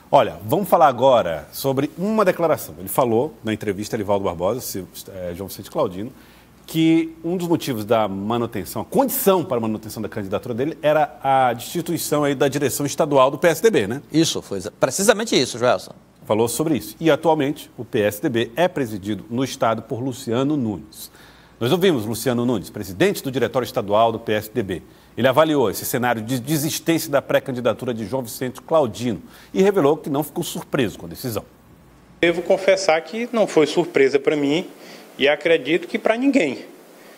Olha, vamos falar agora sobre uma declaração. Ele falou na entrevista a Elivaldo Barbosa, João Vicente Claudino, que um dos motivos da manutenção, a condição para a manutenção da candidatura dele era a destituição aí da direção estadual do PSDB, né? Isso, foi precisamente isso, Joelson. Falou sobre isso. E atualmente o PSDB é presidido no estado por Luciano Nunes. Nós ouvimos Luciano Nunes, presidente do Diretório Estadual do PSDB. Ele avaliou esse cenário de desistência da pré-candidatura de João Vicente Claudino e revelou que não ficou surpreso com a decisão. Devo confessar que não foi surpresa para mim e acredito que para ninguém.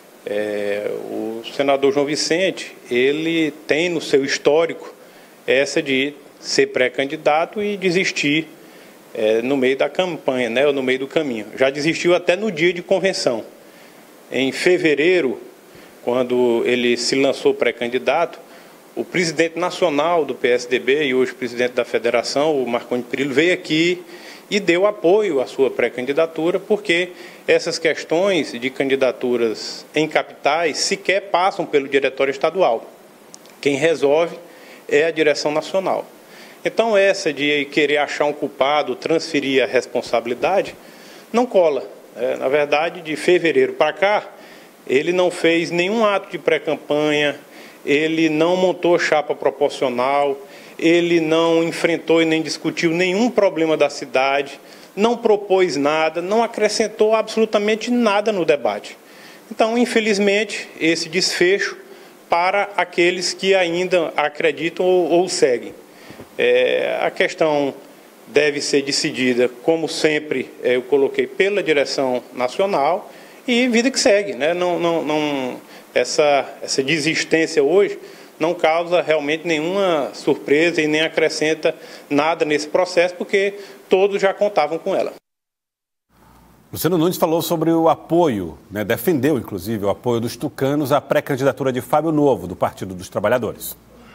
O senador João Vicente, ele tem no seu histórico essa de ser pré-candidato e desistir no meio da campanha, né, ou no meio do caminho. Já desistiu até no dia de convenção. Em fevereiro, quando ele se lançou pré-candidato, o presidente nacional do PSDB e hoje presidente da federação, o Marconi Perillo, veio aqui e deu apoio à sua pré-candidatura, porque essas questões de candidaturas em capitais sequer passam pelo diretório estadual. Quem resolve é a direção nacional. Então, essa de querer achar um culpado, transferir a responsabilidade, não cola. Na verdade, de fevereiro para cá, ele não fez nenhum ato de pré-campanha, ele não montou chapa proporcional, ele não enfrentou e nem discutiu nenhum problema da cidade, não propôs nada, não acrescentou absolutamente nada no debate. Então, infelizmente, esse desfecho para aqueles que ainda acreditam ou seguem. A questão deve ser decidida, como sempre eu coloquei, pela direção nacional e vida que segue, né? Essa desistência hoje não causa realmente nenhuma surpresa e nem acrescenta nada nesse processo, porque todos já contavam com ela. Luciano Nunes falou sobre o apoio, né, defendeu inclusive o apoio dos tucanos à pré-candidatura de Fábio Novo, do Partido dos Trabalhadores.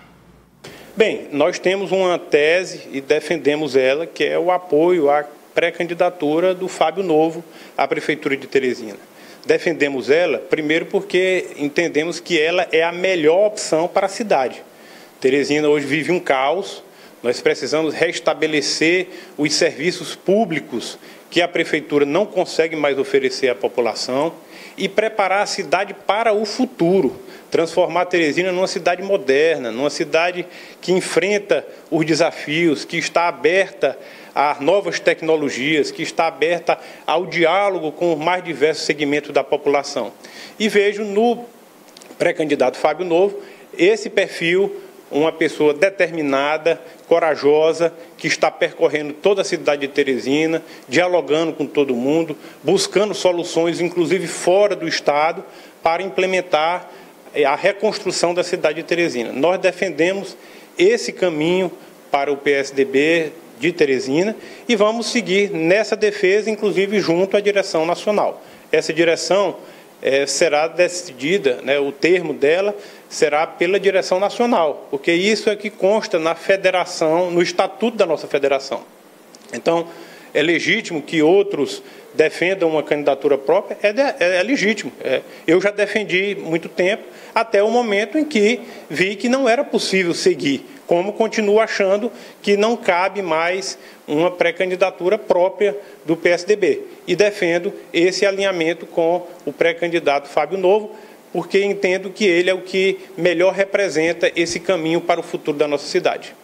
Bem, nós temos uma tese e defendemos ela, que é o apoio à pré-candidatura do Fábio Novo à Prefeitura de Teresina. Defendemos ela, primeiro porque entendemos que ela é a melhor opção para a cidade. Teresina hoje vive um caos, nós precisamos restabelecer os serviços públicos que a Prefeitura não consegue mais oferecer à população e preparar a cidade para o futuro, transformar Teresina numa cidade moderna, numa cidade que enfrenta os desafios, que está aberta a novas tecnologias, que está aberta ao diálogo com os mais diversos segmentos da população. E vejo no pré-candidato Fábio Novo esse perfil, uma pessoa determinada, corajosa, que está percorrendo toda a cidade de Teresina, dialogando com todo mundo, buscando soluções, inclusive fora do Estado, para implementar a reconstrução da cidade de Teresina. Nós defendemos esse caminho para o PSDB de Teresina e vamos seguir nessa defesa, inclusive junto à direção nacional. Essa direção será decidida, né, o termo dela será pela direção nacional, porque isso é que consta na federação, no estatuto da nossa federação. Então, é legítimo que outros defendam uma candidatura própria, é legítimo. Eu já defendi muito tempo, até o momento em que vi que não era possível seguir, como continuo achando que não cabe mais uma pré-candidatura própria do PSDB. E defendo esse alinhamento com o pré-candidato Fábio Novo, porque entendo que ele é o que melhor representa esse caminho para o futuro da nossa cidade.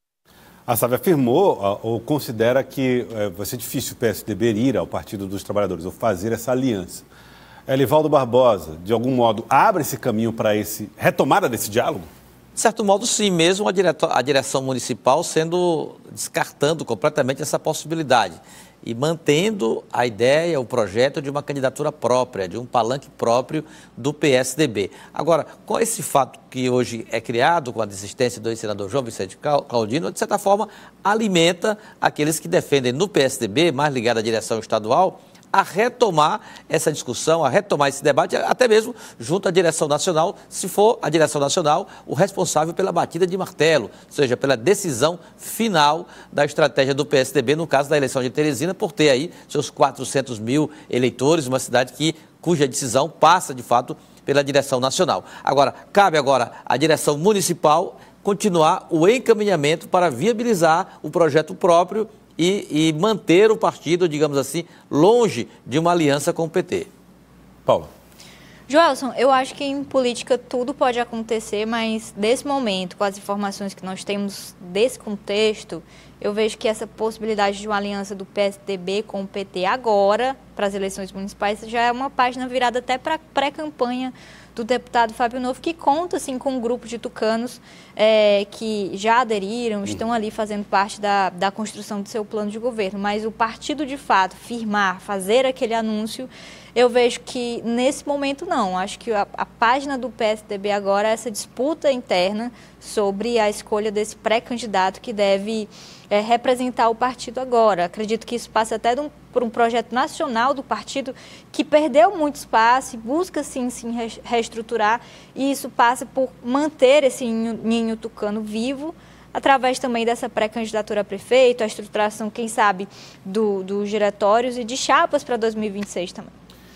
A SAV afirmou ou considera que vai ser difícil o PSDB ir ao Partido dos Trabalhadores ou fazer essa aliança. Elivaldo Barbosa, de algum modo, abre esse caminho para essa retomada desse diálogo? De certo modo, sim, mesmo a direção municipal descartando completamente essa possibilidade e mantendo a ideia, o projeto de uma candidatura própria, de um palanque próprio do PSDB. Agora, com esse fato que hoje é criado, com a desistência do senador João Vicente Claudino, de certa forma, alimenta aqueles que defendem no PSDB, mais ligado à direção estadual, a retomar essa discussão, a retomar esse debate, até mesmo junto à direção nacional, se for a direção nacional o responsável pela batida de martelo, ou seja, pela decisão final da estratégia do PSDB, no caso da eleição de Teresina, por ter aí seus 400 mil eleitores, uma cidade cuja decisão passa, de fato, pela direção nacional. Agora, cabe agora à direção municipal continuar o encaminhamento para viabilizar o projeto próprio e manter o partido, digamos assim, longe de uma aliança com o PT. Paula. Joelson, eu acho que em política tudo pode acontecer, mas nesse momento, com as informações que nós temos desse contexto, eu vejo que essa possibilidade de uma aliança do PSDB com o PT agora, para as eleições municipais, já é uma página virada até para a pré-campanha do deputado Fábio Novo, que conta assim, com um grupo de tucanos que já aderiram, estão ali fazendo parte da construção do seu plano de governo. Mas o partido, de fato, firmar, fazer aquele anúncio, eu vejo que nesse momento não. Acho que a página do PSDB agora é essa disputa interna sobre a escolha desse pré-candidato que deve representar o partido agora. Acredito que isso passa até por um projeto nacional do partido que perdeu muito espaço e busca sim reestruturar, e isso passa por manter esse ninho tucano vivo, através também dessa pré-candidatura a prefeito, a estruturação, quem sabe, dos diretórios e de chapas para 2026 também.